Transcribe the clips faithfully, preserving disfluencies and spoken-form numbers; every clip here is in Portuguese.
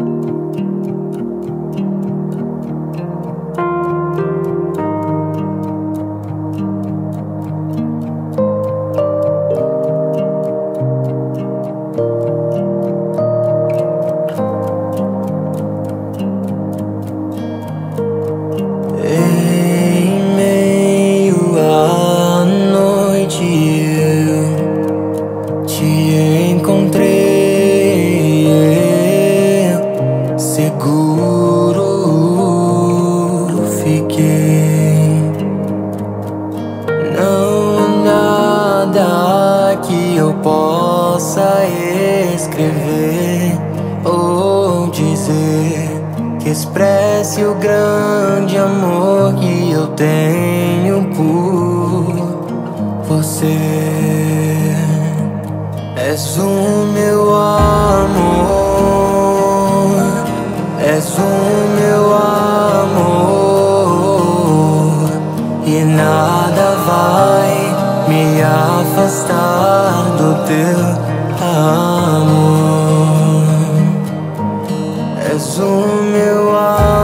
Seguro fiquei. Não há nada que eu possa escrever ou dizer que expresse o grande amor que eu tenho por você. És o meu amor, és o meu amor, e nada vai me afastar do teu amor. És o meu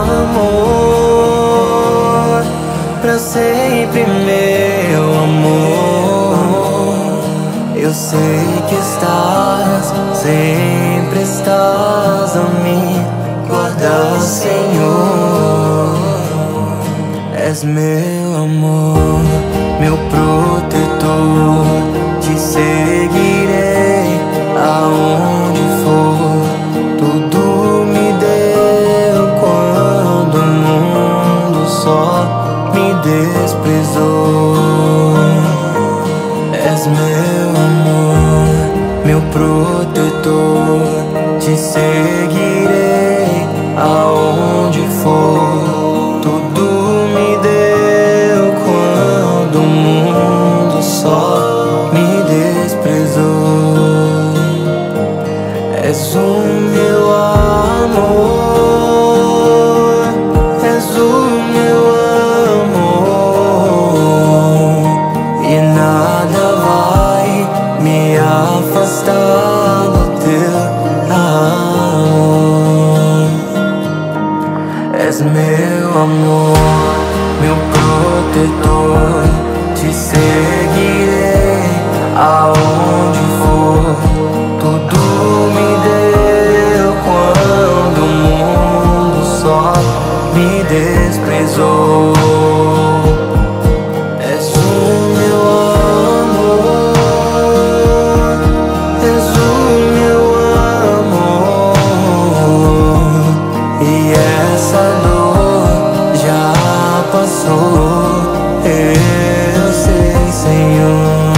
amor, pra sempre meu amor. Eu sei que estás, sempre estás a me guardar, Senhor. És meu amor, meu protetor. Te seguirei aonde for. Tudo me deu quando o mundo só me desprezou. És meu amor, meu protetor. Te seguirei aonde for. Tudo me deu quando o mundo só me desprezou. És o meu amor, és o meu amor, e nada vai me afastar do teu amor. És meu amor, meu protetor. Te seguirei aonde for. Tudo me deu quando o mundo só me desprezou. És o meu amor, és o meu amor, e essa dor já passou. Eu sei, Senhor.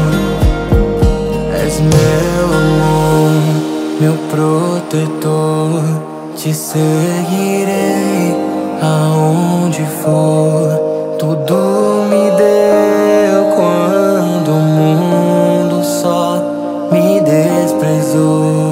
És meu amor, meu protetor. Te seguirei aonde for. Tudo me deu quando o mundo só me desprezou.